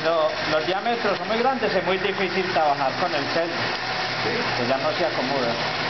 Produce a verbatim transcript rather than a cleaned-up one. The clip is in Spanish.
cuando los diámetros son muy grandes es muy difícil trabajar con el cel, que ya no se acomoda.